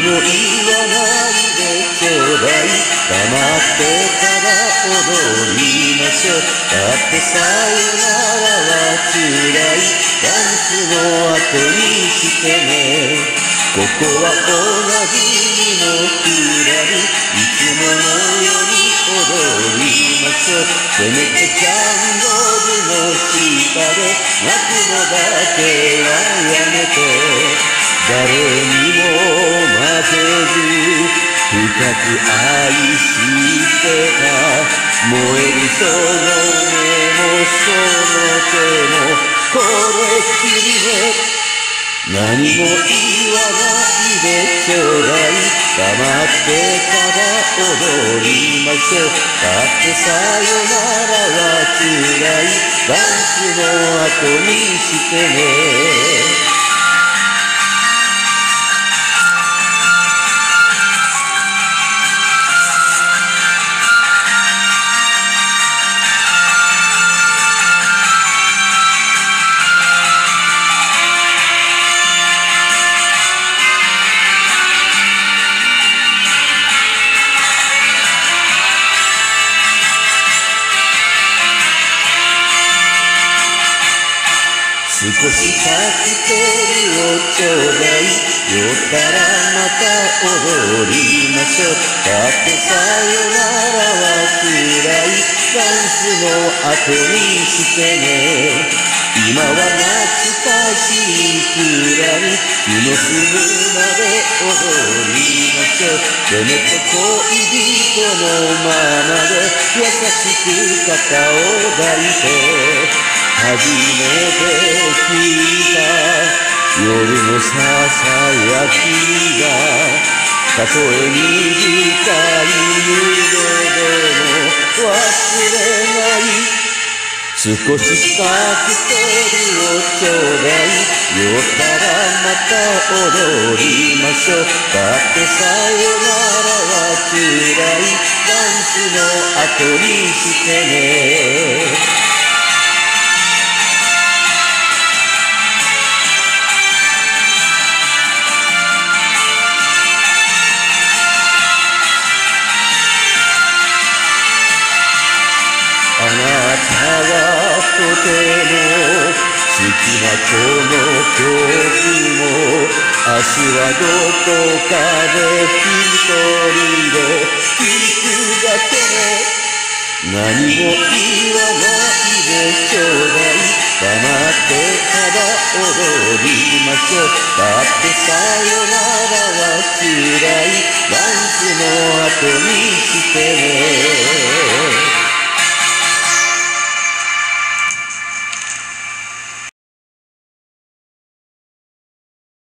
も言わないでちょうだい、黙ってただ踊りましょう。だってさよならは辛い、ダンスの後にしてね。ここは同じのくらい、いつものように踊りましょう。せめてキャンドルの下で泣くのだけはやめて。誰にも負けず深く愛してた、燃えるその目もその手もこれっきりね。何も言わないでちょうだい、黙ってただ踊りましょう。だってさよならは辛い、ダンスの後にしてね。少しカクテルをちょうだい、酔ったらまた踊りましょう。だってさよならは辛い、ダンスの後にしてね。今は懐かしいくらい、気の済むまで踊りましょう。せめて恋人のままで優しく肩を抱いて。初めて聞いた夜のささやきが、たとえ短い夢でも忘れない。少しカクテルをちょうだい、酔ったらまた踊りましょう。だってさよならは辛い、ダンスの後にしてね。あなたはとても好きなこの曲も、明日はどこかで一人で聴くだけね。何も言わないでちょうだい、黙ってただ踊りましょう。だってさよならは辛い、ダンスの後にしてね。